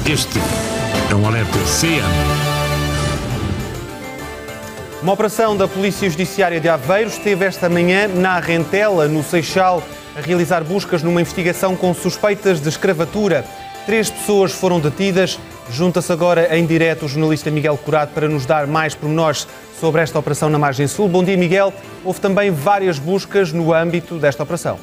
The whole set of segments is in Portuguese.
Este é um alerta CM. Uma operação da Polícia Judiciária de Aveiro esteve esta manhã na Rentela, no Seixal, a realizar buscas numa investigação com suspeitas de escravatura. 3 pessoas foram detidas. Junta-se agora em direto o jornalista Miguel Curado para nos dar mais pormenores sobre esta operação na Margem Sul. Bom dia, Miguel. Houve também várias buscas no âmbito desta operação.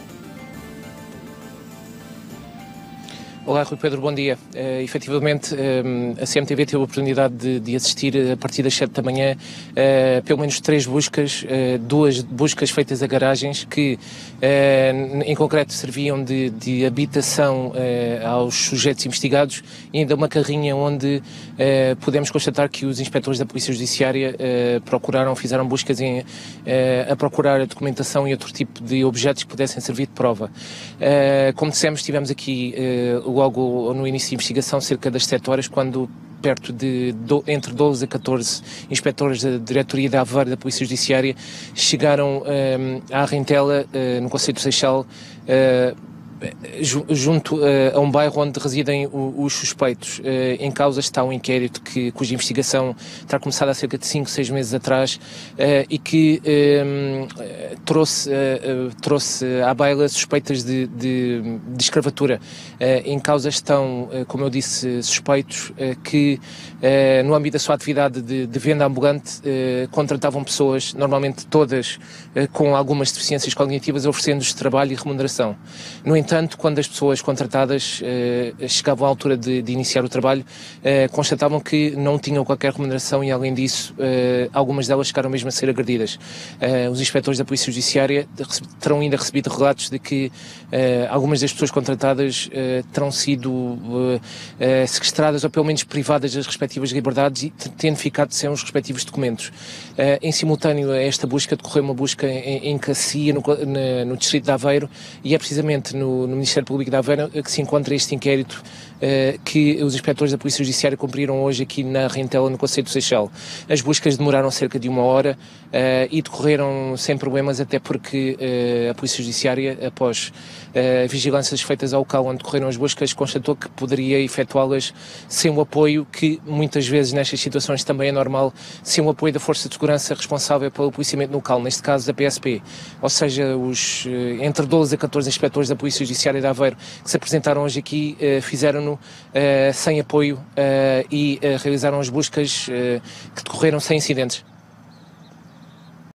Olá, Rui Pedro, bom dia. Efetivamente, a CMTV teve a oportunidade de assistir a partir das 7 da manhã pelo menos 3 buscas, 2 buscas feitas a garagens que, em concreto, serviam de habitação aos sujeitos investigados e ainda uma carrinha onde pudemos constatar que os inspectores da Polícia Judiciária fizeram buscas a procurar a documentação e outro tipo de objetos que pudessem servir de prova. Como dissemos, tivemos aqui logo no início da investigação, cerca das 7 horas, quando perto de entre 12 a 14 inspectores da Diretoria de Aveiro da Polícia Judiciária chegaram à Rentela, no concelho do Seixal, junto a um bairro onde residem os suspeitos. Em causa está um inquérito cuja investigação terá começado há cerca de 5, 6 meses atrás e que trouxe à baila suspeitas de escravatura. Em causa estão, como eu disse, suspeitos que no âmbito da sua atividade de venda ambulante contratavam pessoas, normalmente todas com algumas deficiências cognitivas, oferecendo-lhes trabalho e remuneração. No entanto, quando as pessoas contratadas chegavam à altura de iniciar o trabalho, constatavam que não tinham qualquer remuneração e, além disso, algumas delas chegaram mesmo a ser agredidas. Os inspectores da Polícia Judiciária terão ainda recebido relatos de que algumas das pessoas contratadas terão sido sequestradas ou pelo menos privadas das respectivas liberdades e tendo ficado sem os respectivos documentos. Em simultâneo a esta busca, decorreu uma busca em Cacia, no distrito de Aveiro, e é precisamente no Ministério Público de Aveiro que se encontra este inquérito que os inspectores da Polícia Judiciária cumpriram hoje aqui na Rentela, no concelho do Seixal. As buscas demoraram cerca de 1 hora e decorreram sem problemas, até porque a Polícia Judiciária, após vigilâncias feitas ao local onde decorreram as buscas, constatou que poderia efetuá-las sem o apoio, que muitas vezes nestas situações também é normal, sem o apoio da Força de Segurança responsável pelo policiamento local, neste caso da PSP. Ou seja, entre 12 a 14 inspectores da Polícia Judiciária de Aveiro que se apresentaram hoje aqui fizeram-no sem apoio e realizaram as buscas que decorreram sem incidentes.